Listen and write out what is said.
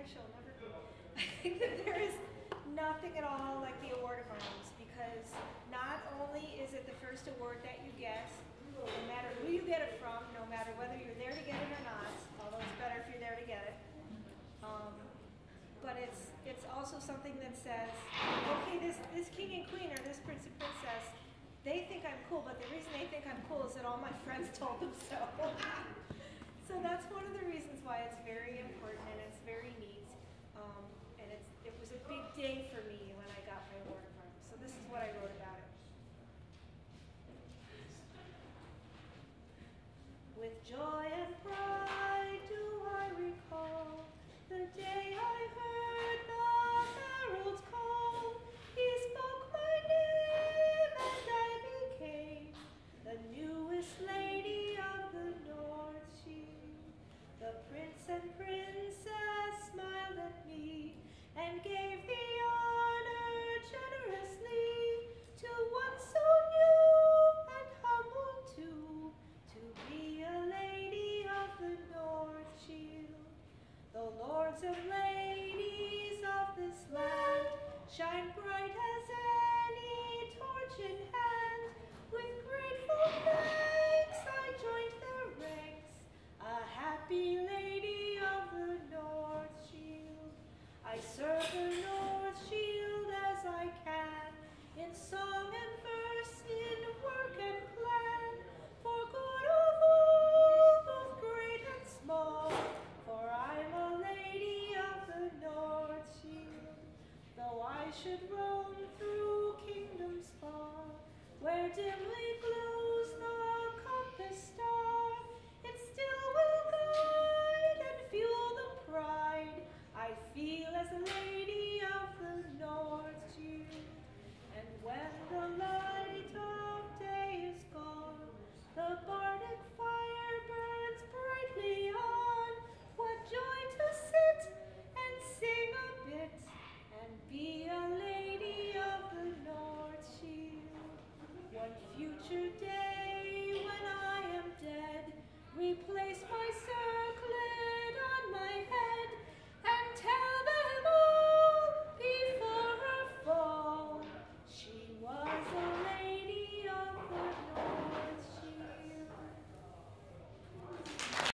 she'll never be. I think that there is nothing at all like the Award of Arms, because not only is it the first award that you get, no matter who you get it from, no matter whether you're there to get it or not, although it's better if you're there to get it, but it's also something that says, okay, this king and queen or this prince and princess, they think I'm cool, but the reason they think I'm cool is that all my friends told them so. So that's one of the reasons why it's very important and it's very neat. And it was a big day